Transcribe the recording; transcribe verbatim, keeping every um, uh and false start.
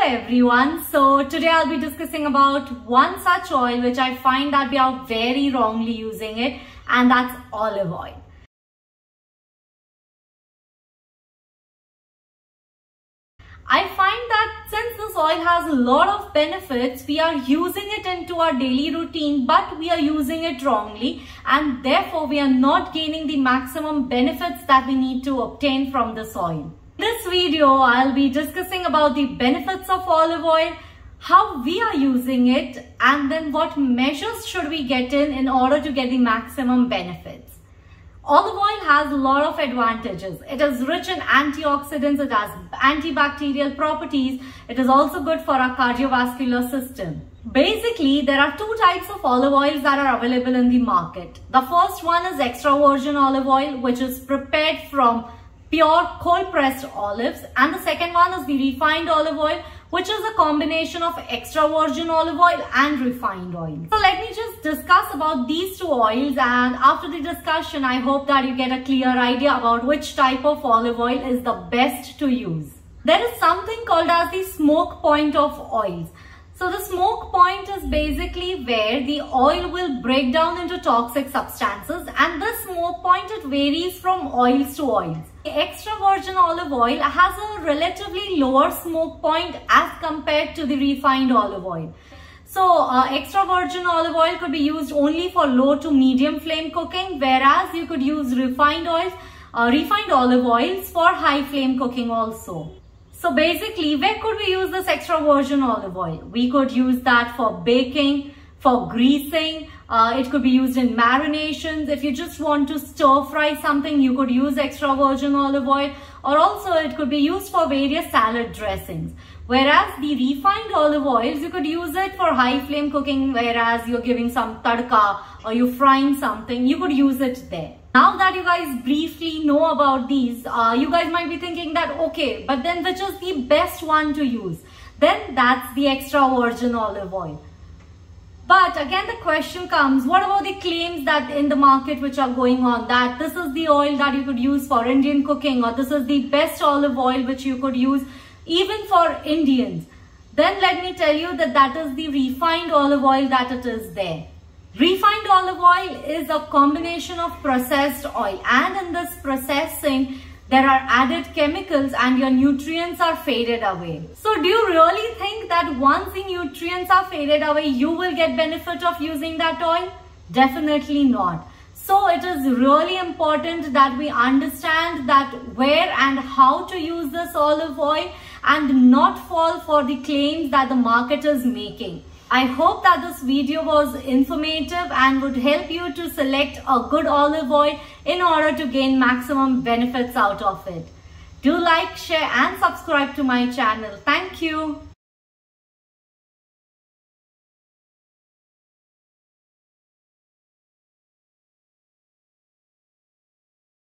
everyone. So today I'll be discussing about one such oil which I find that we are very wrongly using it, and that's olive oil. I find that since this oil has a lot of benefits, we are using it into our daily routine, but we are using it wrongly, and therefore we are not gaining the maximum benefits that we need to obtain from this oil. In this video, I'll be discussing about the benefits of olive oil, how we are using it, and then what measures should we get in in order to get the maximum benefits. Olive oil has a lot of advantages. It is rich in antioxidants, it has antibacterial properties, it is also good for our cardiovascular system. Basically, there are two types of olive oils that are available in the market. The first one is extra virgin olive oil, which is prepared from pure cold pressed olives, and the second one is the refined olive oil, which is a combination of extra virgin olive oil and refined oil. So let me just discuss about these two oils, and after the discussion I hope that you get a clear idea about which type of olive oil is the best to use. There is something called as the smoke point of oils. So the smoke point is basically where the oil will break down into toxic substances, and this smoke point, it varies from oils to oils. The extra virgin olive oil has a relatively lower smoke point as compared to the refined olive oil. So uh, extra virgin olive oil could be used only for low to medium flame cooking, whereas you could use refined oils, uh, refined olive oils for high flame cooking also. So basically, where could we use this extra virgin olive oil? We could use that for baking, for greasing. Uh, it could be used in marinations. If you just want to stir fry something, you could use extra virgin olive oil. Or also it could be used for various salad dressings. Whereas the refined olive oils, you could use it for high flame cooking, whereas you're giving some tadka or you're frying something, you could use it there. Now that you guys briefly know about these, uh, you guys might be thinking that, okay, but then which is the best one to use? Then that's the extra virgin olive oil. But again, the question comes, what about the claims that in the market which are going on, that this is the oil that you could use for Indian cooking, or this is the best olive oil which you could use even for Indians? Then let me tell you that that is the refined olive oil that it is there. Refined olive oil is a combination of processed oil, and in this processing there are added chemicals and your nutrients are faded away. So do you really think that once the nutrients are faded away, you will get benefit of using that oil? Definitely not. So it is really important that we understand that where and how to use this olive oil and not fall for the claims that the market is making. I hope that this video was informative and would help you to select a good olive oil in order to gain maximum benefits out of it. Do like, share and subscribe to my channel. Thank you.